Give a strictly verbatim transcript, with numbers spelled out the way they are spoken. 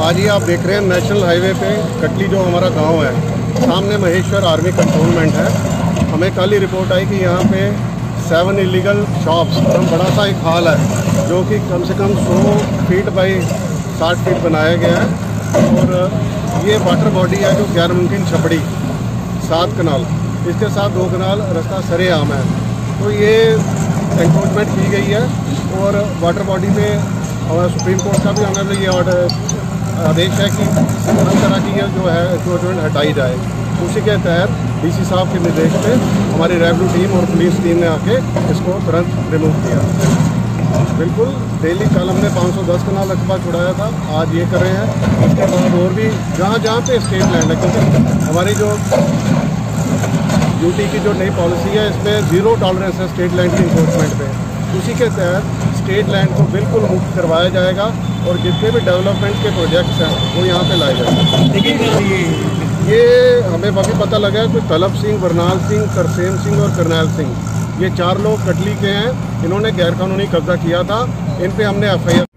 आज ही आप देख रहे हैं नेशनल हाईवे पे कटली जो हमारा गांव है, सामने महेश्वर आर्मी कंटोनमेंट है। हमें कल ही रिपोर्ट आई कि यहाँ पे सेवन इलीगल शॉप्स और बड़ा सा एक हॉल है जो कि कम से कम सौ फीट बाई साठ फीट बनाया गया है। और ये वाटर बॉडी है जो गैर मुमकिन छपड़ी सात कनाल, इसके साथ दो कनाल रास्ता सरेआम है। तो ये एंक्रोचमेंट की गई है और वाटर बॉडी में हमारा सुप्रीम कोर्ट का भी हमें ये ऑर्डर आदेश है कि हर तरह की ये जो है एंक्रोचमेंट हटाई जाए। उसी के तहत डीसी साहब के निर्देश पे हमारी रेवेन्यू टीम और पुलिस टीम ने आके इसको तुरंत रिमूव किया। बिल्कुल डेली कल हमने पाँच सौ दस कनाल रकबा छुड़ाया था, आज ये कर रहे हैं। उसके बाद और भी जहाँ जहाँ पे स्टेट लैंड है, क्योंकि हमारी जो यूटी की जो नई पॉलिसी है इसमें ज़ीरो टॉलरेंस है स्टेट लैंड की इंक्रोचमेंट पे। उसी के तहत स्टेट लैंड को बिल्कुल मुक्त करवाया जाएगा और जितने भी डेवलपमेंट के प्रोजेक्ट्स हैं वो यहाँ पे लाए जाएंगे। देखिए ये हमें अभी पता लगा है कोई तलब सिंह, बरनाल सिंह, तरसेम सिंह और करनैल सिंह, ये चार लोग कटली के हैं। इन्होंने गैरकानूनी कब्जा किया था, इन पे हमने एफ आई आर